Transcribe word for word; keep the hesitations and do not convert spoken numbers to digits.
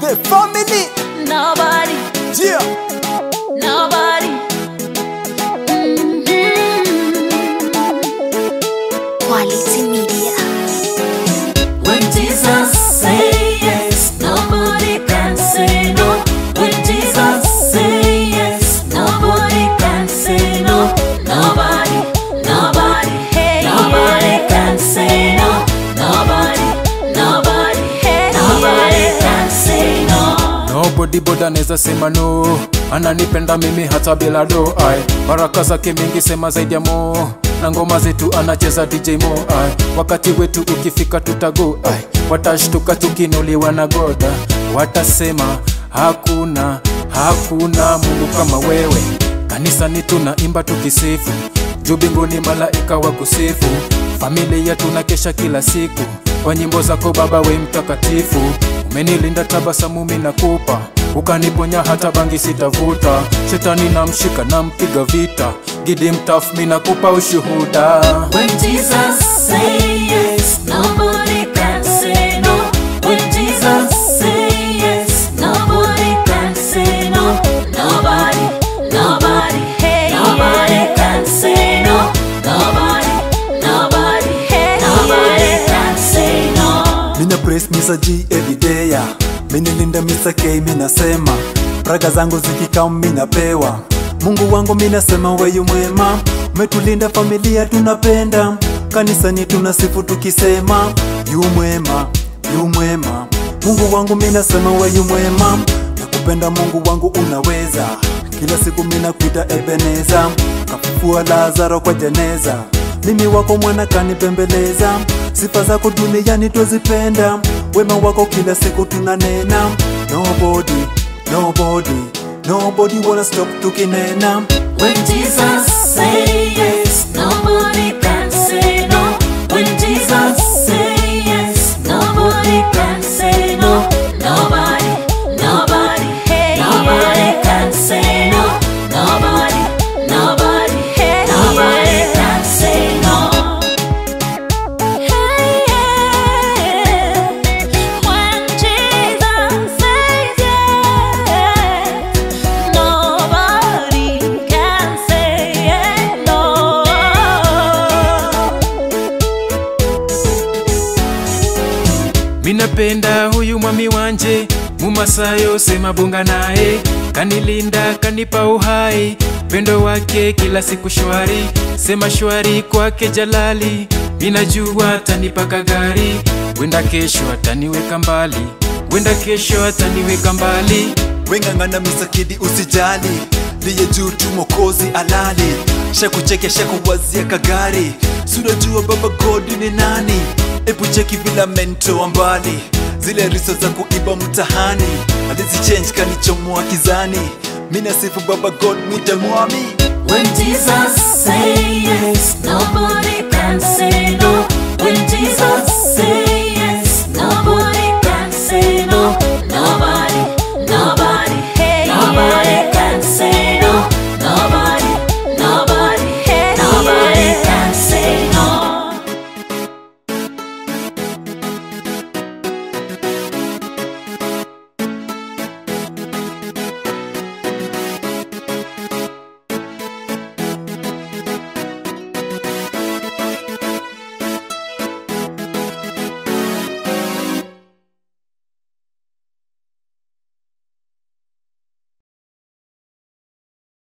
the family. Nobody. Yeah. Nobody. Mm-hmm. Quality Media. When Jesus say yes, nobody can say no. When Jesus say yes, nobody can say no. Nobody, nobody, hey, nobody yeah. can say no. Nobody, nobody, hey, nobody yeah. can say no. Nobody boda neza sema no. Ananipenda mimi hata bila do ai. Baraka zake mingi sema zaidi ya mo. Na ngoma zetu anacheza D J Mo ai. Wakati wetu ukifika tutago ai. Watashtuka tukinuliwa na goda. Watasema hakuna, hakuna Mungu kama wewe. Kanisani tunaimba tukisifu. Juu mbinguni malaika wa kusifu. Familia tunakesha kila siku. Kwa nyimbo zako Baba we mtakatifu. Umenilinda tabasamu mimi nakupa. Ukaniponya hata bangi sitavuta. Shetani namshika nampiga vita. Giddy Mtaff mimi nakupa ushuhuda. When Jesus say yes, nobody can say no. When Jesus say yes, nobody can say no. Nobody, nobody, hey, nobody yeah. can say no. Nobody, nobody, hey, nobody can say no. Mina praise Misa G every day ya. Mina linda Mr K mina sema. Praga zangu zikikam mina pewa. Mungu wangu mina sema wewe mwema. Umetulinda familia tunapenda. Kanisani tunasifu tukisema yu mwema, yu mwema. Mungu wangu mina sema wewe mwema. Nakupenda Mungu wangu unaweza. Kila siku mina kuita Ebeneza. Kafufua Lazaro kwa jeneza. Mimi wako mwana kanipembeleza. Sifa zako duniani tuzipenda. Wema wako kila siku tunanena. Nobody, nobody, nobody wanna stop tukinena. When Jesus say yes, nobody can say no. When Jesus say yes, nobody can say no. Nobody, nobody, hey, nobody yeah. can say no. Nobody, nobody, hey, nobody yeah. can say no. Hey, yeah. When Jesus says yes, nobody can say no. Minapenda huyu mwami wanje. Mumasayo sema bunga nae. Kanilinda kanipa uhai. Pendo wake kila siku shwari. Sema shwari kwake jalali. Minajua atanipa kagari. Wenda kesho ataniweka mbali. Wenda kesho ataniweka mbali. Wengangana Mr Kiddy usijali. Liye juu tu mokozi alali. Shaku cheke shaku wazia kagari. Sunajua Baba God ni nani. Ebu cheki vila mento ambali. Zile riso za kuiba mtahani. Alizi change kanichomoa kizani. Mina sifu Baba God mwite mwami. When Jesus say